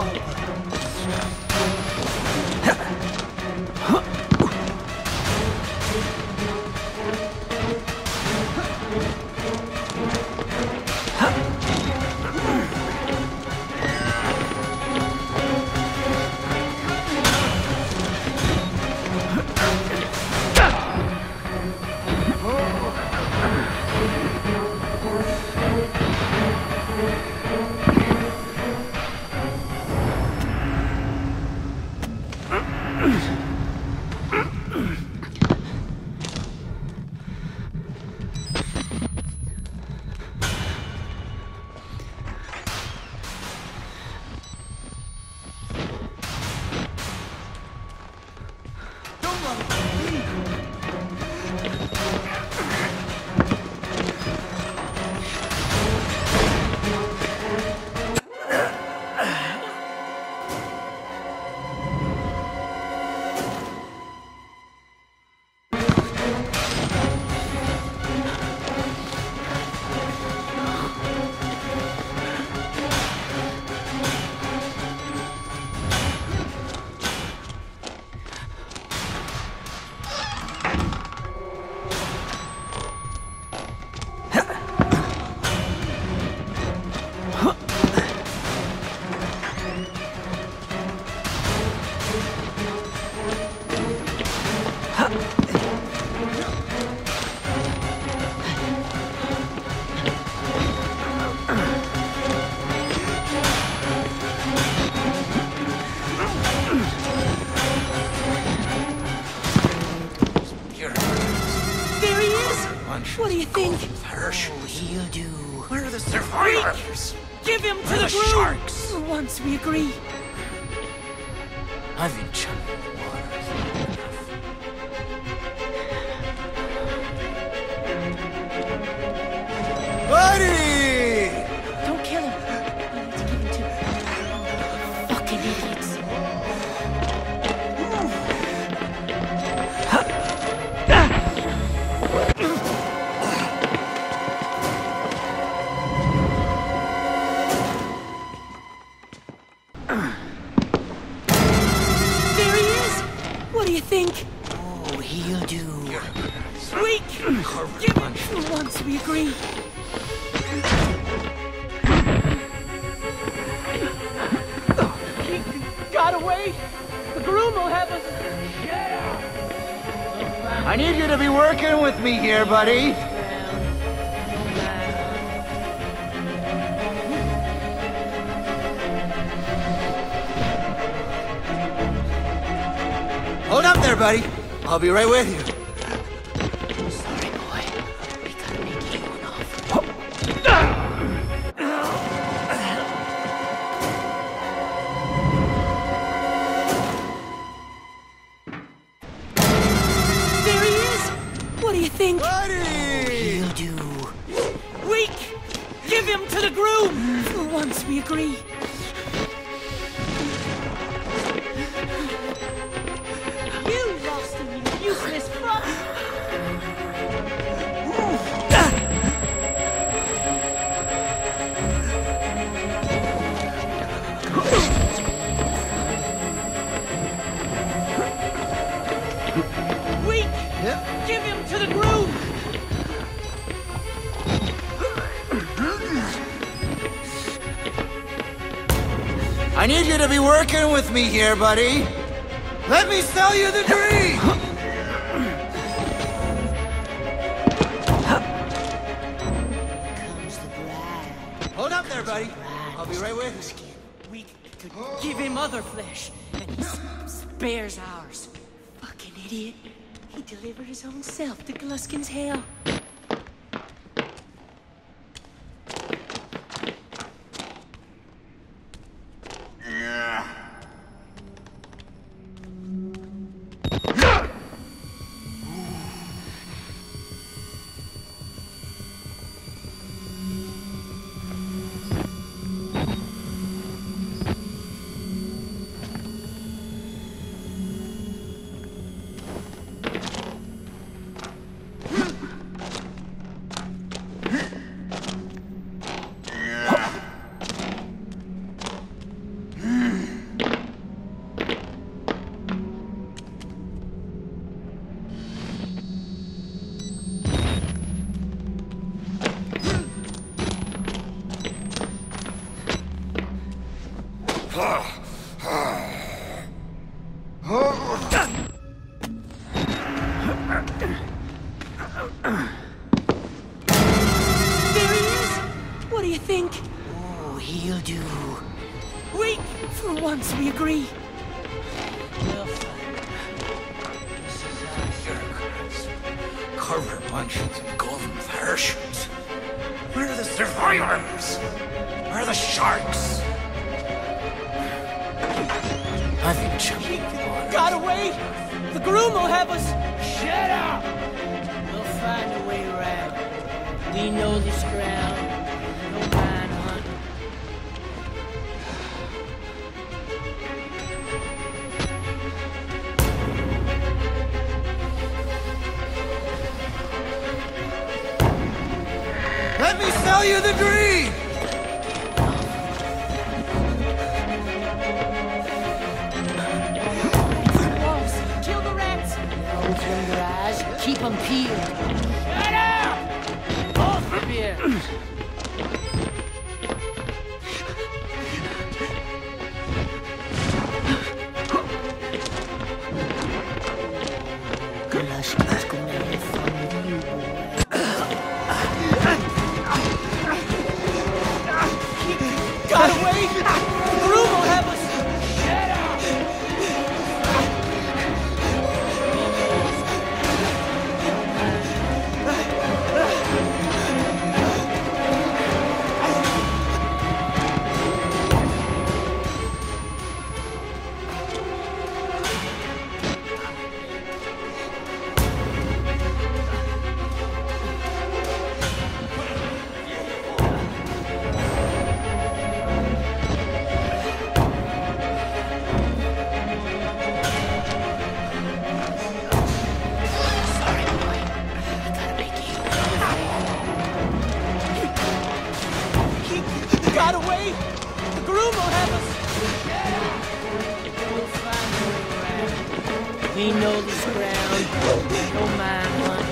What do you think? He'll do. Where are the survivors? Give him to the sharks! For once we agree. I've been chumming the waters enough. Buddy! Don't kill him. I need to give him to fucking idiots. What do you think? Oh, he'll do. Sweet! Give him for once we agree. He got away! The groom will have us... Yeah! I need you to be working with me here, buddy. Hold up there, buddy. I'll be right with you. Sorry, boy. We gotta make you an offer. There he is! What do you think? Buddy! He'll do. Weak! Give him to the groom! For once we agree. Useless fuck! Weak! Yep. Give him to the groom! I need you to be working with me here, buddy. Let me sell you the dream! Hold up there, buddy. I'll be right with you. We could give him other flesh, and he spares ours. Fucking idiot. He delivered his own self to Gluskin's hell. There he is! What do you think? Oh, he'll do. Wait! For once we agree. Bureaucrats. Corner bunches and golden parachutes. Where are the survivors? Where are the sharks? I think Chummy Got away! The groom will have us! Shut up! We'll find a way around. We know this ground. No manhunt. Let me sell you the dream! Walls, kill the rats! Open your eyes. Keep them peeled. Shut up! Both of you. Gluskin's gonna have fun with you, boy. Got away! The groom will have us! Got away! The groom will have us! We'll find a way around. We know this ground. No manhunt.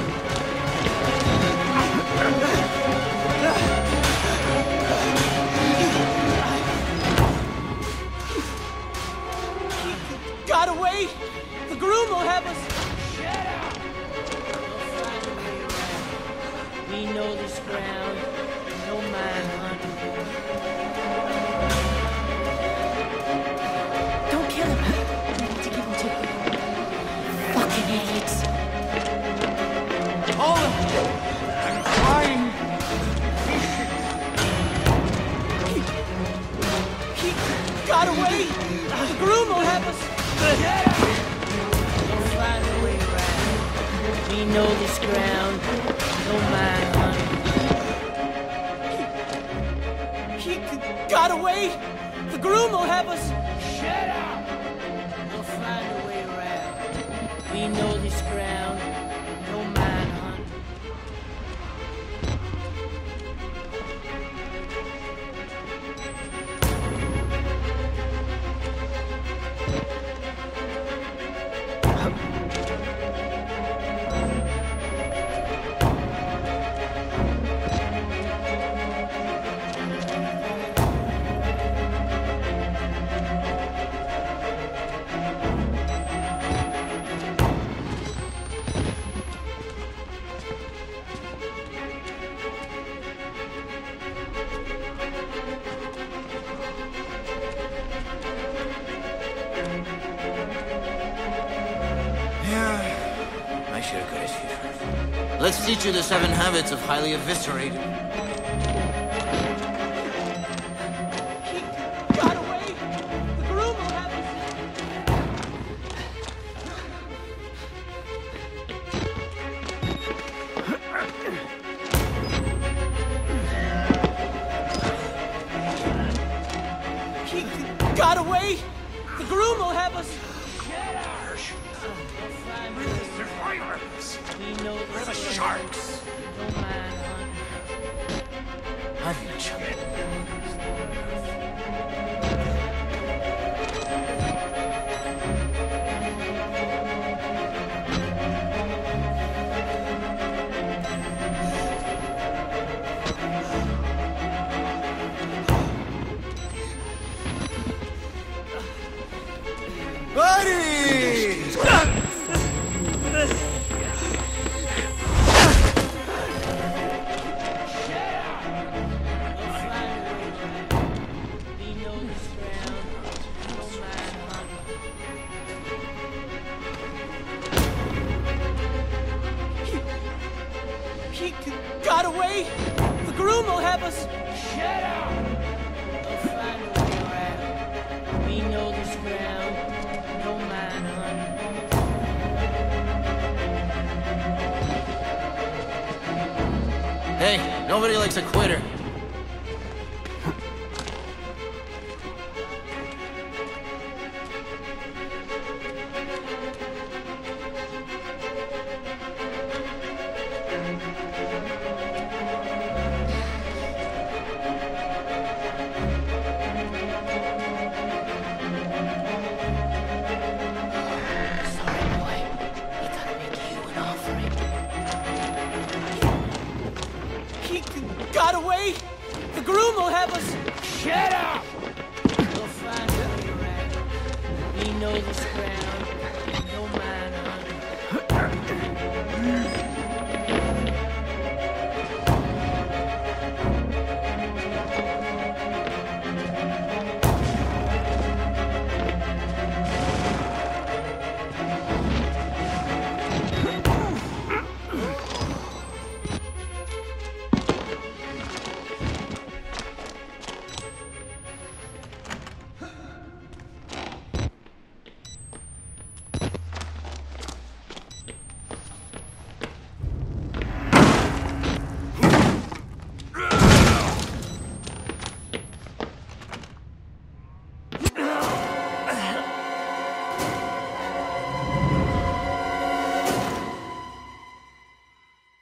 Got away! The groom will have us! We'll find a way around. We know this ground. No manhunt. Don't kill him! We need to give him to... Fucking idiots! Hold him! I'm trying. He got away! The groom will have us! We'll find a way around. We know this ground. No manhunt. He got away! The groom will have us! Shut up! We'll find a way around. We know this ground. No manhunt. Yeah, I should have got his feet first. Let's teach you the 7 habits of highly eviscerated. He got away! The groom will have us! He got away! The groom will have us! Where are the survivors? We know Where are the this ground. sharks? No manhunt. I've been chumming. We'll find a way around. We know this ground. No man hunting. Hey, nobody likes a quitter. Got away? The groom will have us. Shut up! We'll find a way around. We know this ground.